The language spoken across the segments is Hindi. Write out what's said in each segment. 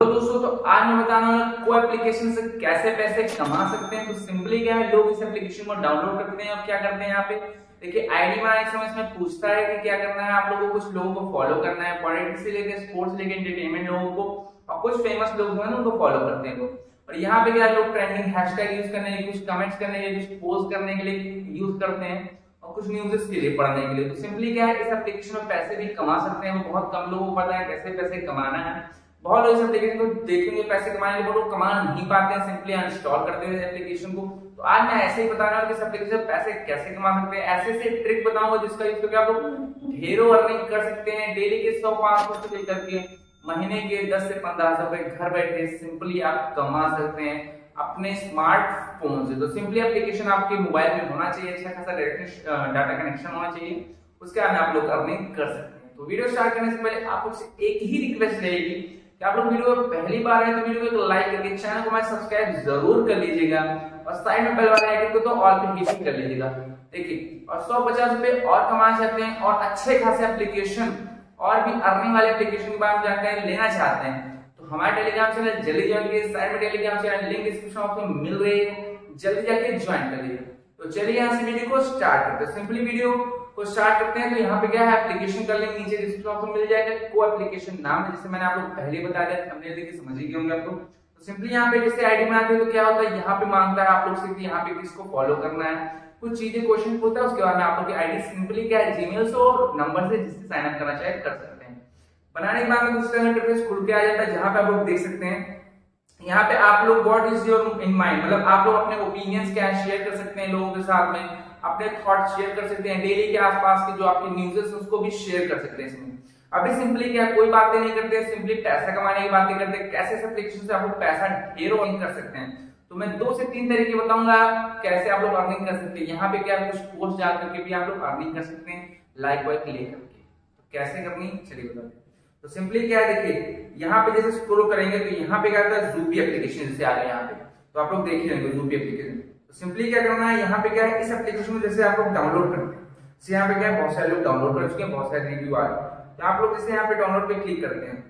तो दोस्तों, तो आज मैं बताने वाला को एप्लीकेशन से कैसे पैसे कमा सकते हैं। तो सिंपली क्या है, लोग इस एप्लीकेशन को डाउनलोड करते हैं और क्या करते हैं, यहाँ पे देखिए आईडी बनाने के समय इसमें पूछता है कि क्या करना है, आप लोगों को कुछ लोगों को फॉलो करना है, पॉलिटिक्स से लेकर स्पोर्ट्स से लेकर एंटरटेनमेंट लोगों को, और कुछ फेमस लोग जो है ना उनको फॉलो करते हैं लोग। और यहाँ पे क्या लोग ट्रेंडिंग हैशटैग यूज करने के लिए, कुछ कमेंट्स करने के लिए, कुछ पोस्ट करने के लिए यूज करते हैं और कुछ न्यूज़ के लिए पढ़ने के लिए। तो सिंपली क्या है, इस एप्लीकेशन में पैसे भी कमा सकते हैं। वो बहुत कम लोगों को पता है कैसे पैसे कमाना है। बहुत लोग इस एप्लीकेशन को देखेंगे पैसे कमाने के, लोग कमा नहीं पाते हैं, सिंपली अनइंस्टॉल करते हैं एप्लीकेशन को। तो आज मैं ऐसे ही बता रहा हूँ कि इस एप्लीकेशन से पैसे कैसे कमा सकते हैं। ऐसे से ट्रिक बताऊंगा जिसका यूज करके आप लोग ढेरों अर्निंग कर सकते हैं। डेली के 100-500 से लेकर के महीने के 10 से 15,000 रुपए घर बैठे सिंपली आप कमा सकते हैं अपने स्मार्टफोन से। तो सिंपली एप्लीकेशन आपके मोबाइल में होना चाहिए, अच्छा खासा डाटा कनेक्शन होना चाहिए, उसके बाद आप लोग अर्निंग कर सकते हैं। तो वीडियो स्टार्ट करने से पहले आप लोग एक ही रिक्वेस्ट रहेगी कि आप लोग वीडियो पहली बार है तो वीडियो को लाइक करके चैनल को मैं सब्सक्राइब जरूर कर लीजिएगा और साइड में बेल वाले आइकन को तो ऑल पे हिट कर लीजिएगा। देखिए, और 150 रुपए और कमाना चाहते हैं और अच्छे खासे एप्लीकेशन और भी अर्निंग वाले एप्लीकेशन के बारे में जानकारी लेना चाहते हैं तो हमारे टेलीग्राम चैनल जल्दी ज्वाइन कीजिए। साइड में Telegram channel link description box में मिल रही है, जल्दी जाके ज्वाइन कर लीजिए। तो चलिए यहाँ से वीडियो को स्टार्ट करते हैं। सिंपली वीडियो को स्टार्ट करते हैं। तो यहाँ पे क्या है, एप्लीकेशन का लिंक नीचे डिस्क्रिप्शन बॉक्स में मिल जाएगा। को एप्लीकेशन नाम है, जैसे मैंने आप लोग पहले बता दिया, थंबनेल देख के समझ ही गए होंगे आप लोग। तो सिंपली यहाँ पे जैसे आईडी बनाते हैं तो क्या होता है, यहाँ पे मांगता है आप लोग से कि यहाँ पे किसको फॉलो करना है, कुछ चीजें क्वेश्चन पूछता है। उसके बाद में आप लोग की आईडी सिंपली क्या है, जीमेल से और नंबर से जिससे साइन अप करना चाहे कर सकते हैं। बनाने के बाद में दूसरा इंटरफेस खुल के आ जाता है, जहां पे आप लोग देख सकते हैं यहाँ पे आप लोग what is your in mind, मतलब आप लोग अपने ओपिनियंस क्या है शेयर कर सकते हैं लोगों के साथ में, अपने थॉट्स शेयर कर सकते हैं, डेली के आसपास के जो आपके न्यूज़ है उसको भी शेयर कर सकते हैं इसमें। अभी सिंपली क्या कोई बातें नहीं करते, सिंपली पैसा कमाने की बातें करते हैं, कैसे इस एप्लीकेशन से आप लोग पैसा ढेरों अर्निंग कर सकते हैं। तो मैं 2 से 3 तरीके बताऊंगा कैसे आप लोग अर्निंग कर सकते हैं। यहाँ पे क्या कुछ पोस्ट डाल करके भी आप लोग अर्निंग कर सकते हैं, लाइक वाइक ले करके। तो कैसे करनी चलिए बताते हैं। तो सिंपली क्या है, देखिए यहाँ पे जैसे स्क्रॉल करेंगे तो यहाँ पे क्या आता है, ज़ूपी एप्लीकेशन जैसे आ गया यहाँ पे, तो आप लोग देख लेंगे ज़ूपी एप्लीकेशन। तो सिंपली क्या करना है, यहाँ पे क्या है, इस एप्लीकेशन में जैसे आप लोग डाउनलोड करते हैं, जैसे यहाँ पे क्या है बहुत सारे लोग डाउनलोड कर चुके हैं, बहुत सारे रिव्यू आ रहे हैं। तो आप लोग जैसे यहाँ पे डाउनलोड पे क्लिक करते हैं,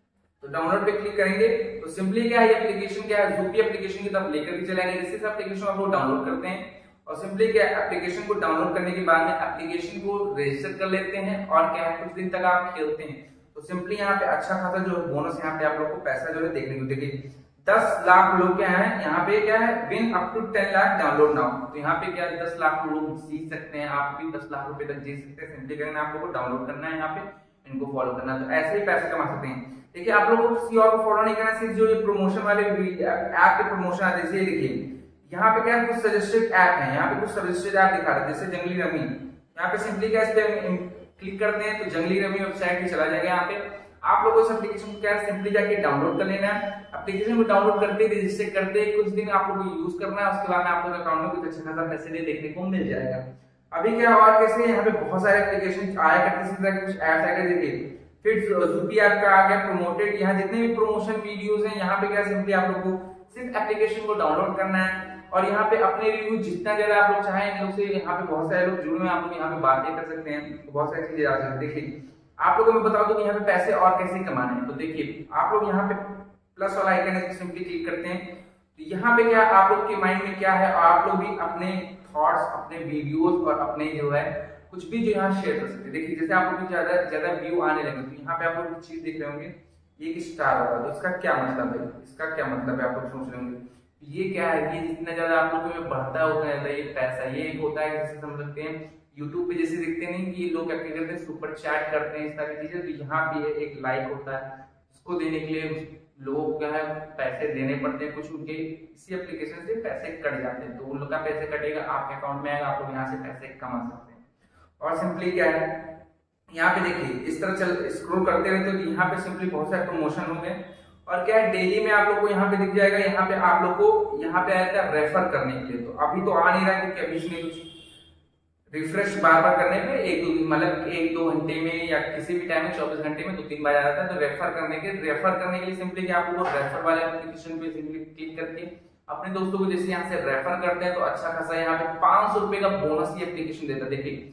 तो डाउनलोड पे क्लिक करेंगे तो सिंपली क्या है, ये एप्लीकेशन क्या है, ज़ूपी एप्लीकेशन की तरफ लेकर के चलेंगे। जैसे इस एप्लीकेशन आप लोग डाउनलोड करते हैं और सिंपली क्या है, एप्लीकेशन को डाउनलोड करने के बाद में एप्लीकेशन को रजिस्टर कर लेते हैं और क्या है कुछ दिन तक आप खेलते हैं। तो सिंपली यहाँ पे अच्छा खासा जो बोनस यहाँ पे आप लोग को पैसा जो है देखने को देखिए 10 लाख लोग क्या है, यहाँ पे क्या है win up to 10 lakh download now. तो यहाँ पे क्या है 10 लाख लोग जीत सकते हैं, आप भी 10 लाख रुपए तक जीत सकते हैं। सिंपली करना आप लोग को डाउनलोड करना है, यहाँ पे इनको फॉलो करना है, तो ऐसे ही पैसे कमा सकते हैं। देखिए आप लोग को किसी और को फॉलो नहीं करना, सिर्फ जो ये प्रमोशन वाले ऐप के प्रमोशन आते हैं, देखिए यहाँ पे क्या है कुछ सजेस्टेड ऐप है, यहाँ पे कुछ सजेस्टेड ऐप दिखा रहे हैं जैसे जंगली रमी। यहाँ पे सिंपली क्या इस पे क्लिक करते हैं तो जंगली रमी वेबसाइट पे चला जाएगा। यहाँ पे आप लोगों को इस एप्लीकेशन को क्या है सिंपली जाके डाउनलोड कर लेना है। एप्लीकेशन को डाउनलोड करते ही रजिस्टर करते ही कुछ दिन आप लोगों को यूज करना है, उसके बाद आप लोगों के अकाउंट में कुछ अच्छा खासा पैसे देखने को मिल जाएगा। अभी क्या और कैसे यहाँ पे बहुत सारे एप्लीकेशन आया करते हैं, कुछ ऐप्स आएगा, देखिए फिर ज़ूपी ऐप का आ गया प्रमोटेड। यहाँ जितने भी प्रमोशन वीडियोस हैं यहाँ पे क्या सिंपली आप लोगों को सिर्फ एप्लीकेशन को डाउनलोड करना है और यहाँ पे अपने रिव्यू जितना ज्यादा आप लोग चाहें इन लोग से, यहाँ पे बहुत सारे लोग जुड़े हुए हैं, आप लोग यहाँ पे बातें कर सकते हैं, बहुत सारी चीजें आ सकती हैं। देखिए आप लोगों को मैं बता दूं कि यहाँ पे पैसे और कैसे कमाने हैं। तो देखिए आप लोग यहाँ पे प्लस वाला आइकन है, सिंपली क्लिक करते हैं तो यहाँ पे क्या आप लोग के माइंड में क्या है और आप लोग भी अपने थॉट्स, अपने वीडियोस और अपने जो है कुछ भी जो यहाँ शेयर कर सकते हैं। देखिए जैसे आप लोग को ज्यादा व्यू आने लगे तो यहाँ पे आप लोग चीज देख रहे होंगे, ये एक स्टार होगा, तो इसका क्या मतलब है, इसका क्या मतलब है आप लोग सोच रहे होंगे ये क्या है। ये जितना ज्यादा आप लोगों में बढ़ता है उतना ज्यादा ये पैसा, ये एक होता है जैसे समझ सकते हैं यूट्यूब पे जैसे दिखते नहीं कि लोग क्या करते हैं सुपर चैट करते हैं इस तरह की चीजें, तो यहाँ भी एक लाइक होता है, उसको देने के लिए लोगों को क्या है पैसे देने पड़ते हैं, कुछ उनके इसी एप्लीकेशन से पैसे कट जाते हैं, तो उन लोग का पैसे कटेगा आपके अकाउंट में आएगा, आप लोग यहाँ से पैसे कमा सकते हैं। और सिंपली क्या है यहाँ पे देखिए इस तरह चल स्क्रॉल करते रहते हो तो यहाँ पे सिंपली बहुत सारे प्रमोशन होंगे और क्या है डेली में आप लोग को यहाँ पे दिख जाएगा, यहाँ पे आप लोग को यहाँ पे आया था रेफर करने के लिए। तो अभी तो आ नहीं रहा क्योंकि अभी इसमें कुछ रिफ्रेश बार बार करने पे मतलब 1-2 घंटे में या किसी भी टाइम में 24 घंटे में 2-3 बार आ जाता है। तो रेफर करने के लिए सिंपली क्या आप लोग रेफर वाले एप्लीकेशन पे सिंपली क्लिक करके अपने दोस्तों को जैसे यहाँ से रेफर करते हैं तो अच्छा खासा यहाँ पे 500 रुपए का बोनस ये एप्लीकेशन देता है। देखिए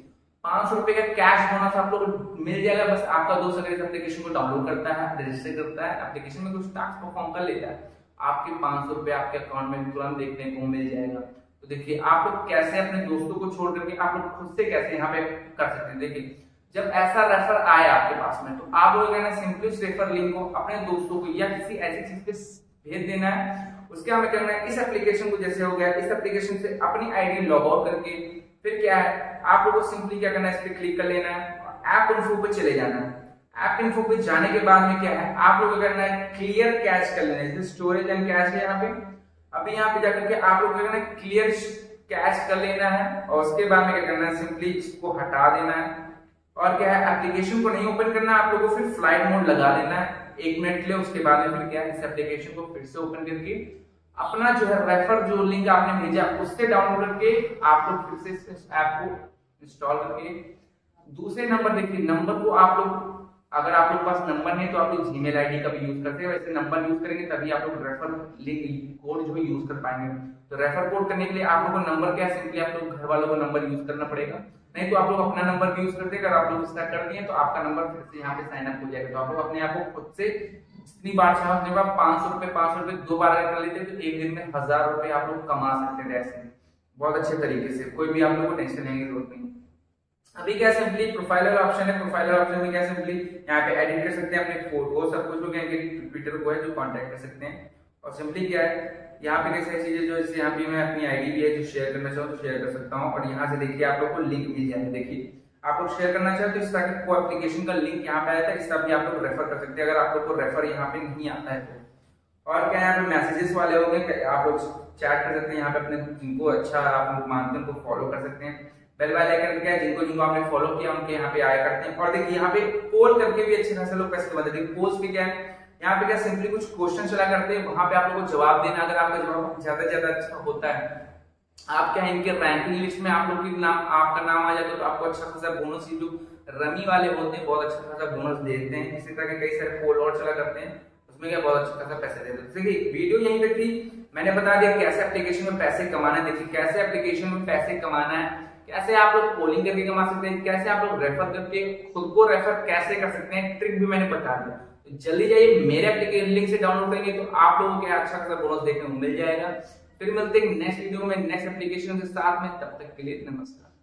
500 रुपए का कैश बोनस आप लोग को मिल जाएगा। बस आपका दोस्त अगर इस एप्लीकेशन को डाउनलोड करता है, रजिस्टर करता है, एप्लीकेशन में कुछ टास्क परफॉर्म कर लेता है, आपके 500 रुपए आपके अकाउंट में तुरंत देखने को मिल जाएगा। तो देखिए आप लोग कैसे अपने दोस्तों को छोड़ करके आप लोग खुद से कैसे यहाँ पे कर सकते हैं। देखिए जब ऐसा रेफर आए आपके पास में, तो आप लोग सिंपली उस रेफर लिंक को अपने दोस्तों को या किसी ऐसी चीज पे भेज देना है। उसके हमें करना है, इस एप्लीकेशन को जैसे हो गया, इस एप्लीकेशन से अपनी आईडी लॉग आउट करके फिर क्या है, आप लोगों को सिंपली क्या करना है, इस पे क्लिक कर लेना है और ऐप इन्फो पे चले जाना है। ऐप इन्फो पे जाने के बाद में क्या है, आप लोगों को करना है क्लियर कैश कर लेना है। जैसे स्टोरेज एंड कैश है यहाँ पे, अभी यहाँ पे जाकर के आप लोगों को करना है क्लियर कैश कर लेना है और उसके बाद में क्या करना है, सिंपली इसको हटा देना है। और क्या है, एप्लीकेशन को नहीं ओपन करना है, आप लोगों को फिर फ्लाइट मोड लगा देना है 1 मिनट के लिए। उसके बाद में फिर क्या है, इस एप्लीकेशन को फिर से ओपन करके अपना जो है रेफर जो लिंक आपने भेजा उससे डाउनलोड करके आप लोग फिर से इस ऐप को इंस्टॉल करके दूसरे नंबर, देखिए नंबर को आप लोग, अगर आप लोग के पास नंबर नहीं तो आप लोग जीमेल आईडी का भी यूज करते हैं, वैसे नंबर यूज करेंगे तभी आप लोग रेफर लिंक कोड जो है यूज कर पाएंगे। तो रेफर कोड करने के लिए आप लोगों को नंबर क्या है, सिंपली आप लोग घर वालों को नंबर यूज करना पड़ेगा, नहीं तो आप लोग अपना नंबर भी यूज करते हैं। अगर आप लोग इसका कर दिए तो आपका नंबर फिर से यहाँ पे साइन अप हो जाएगा। तो आप लोग अपने आप को खुद से जितनी बार चाहो उतनी बार 500 रुपए 2 बार अगर कर लेते हैं तो एक दिन में 1000 रुपए आप लोग कमा सकते हैं ऐसे बहुत अच्छे तरीके से। कोई भी आप लोग को टेंशन लेने की जरूरत नहीं। अभी क्या सिंपली प्रोफाइल वाला ऑप्शन है, प्रोफाइल वाला ऑप्शन में क्या सिंपली यहाँ पे एडिट कर सकते हैं अपने फोटो, सब कुछ लोग ट्विटर को है जो कांटेक्ट कर सकते हैं। और सिंपली क्या है, यहाँ पे कैसे चीजें जो जैसे यहाँ पे मैं अपनी आईडी भी है जो शेयर करना चाहूँ तो शेयर कर सकता हूँ। और यहाँ से देखिए आप लोग को लिंक मिल जाएगा। देखिए आप लोग शेयर करना चाहते तो इस तरह की को एप्लीकेशन का लिंक यहाँ पे आया था, इसका भी आप लोग रेफर कर सकते हैं अगर आप लोग को रेफर यहाँ पे नहीं आता है तो। और क्या यहाँ पे मैसेजेस वाले हो गए, आप लोग चैट कर सकते हैं यहाँ पे अपने जिनको अच्छा आप लोग मानते हैं उनको फॉलो कर सकते हैं। बेल वाले आइकन क्या है, जिनको जिनको आपने फॉलो किया उनके यहाँ पे आया करते हैं। और देखिए यहाँ पे पोल करके भी अच्छे खासे लोग पैसे कमाते हैं। पोस्ट पे क्या है, यहाँ पे क्या सिंपली कुछ क्वेश्चन चला करते हैं, वहां पे आप लोगों को जवाब देना। अगर आपका जवाब ज्यादा से ज्यादा अच्छा होता है, आप क्या इनके रैंकिंग लिस्ट में आप लोग की नाम, आपका नाम आ जाता है तो आपको अच्छा खासा बोनस, जो रमी वाले होते हैं बहुत अच्छा खासा बोनस देते हैं। इसी तरह के कई सारे पोल और चला करते हैं, उसमें क्या बहुत अच्छा खासा पैसे देते हैं। देखिए वीडियो यहीं तक थी, मैंने बता दिया कैसे एप्लीकेशन में पैसे कमाना है। देखिए कैसे एप्लीकेशन में पैसे कमाना है, कैसे आप लोग पोलिंग करके कमा सकते हैं, कैसे आप लोग रेफर करके खुद को रेफर कैसे कर सकते हैं, ट्रिक भी मैंने बता दिया। तो जल्दी जाइए मेरे एप्लीकेशन लिंक से डाउनलोड करेंगे तो आप लोगों को अच्छा खासा बोनस देखने को मिल जाएगा। फिर मिलते हैं नेक्स्ट वीडियो में नेक्स्ट एप्लीकेशन के साथ में, तब तक के लिए नमस्कार।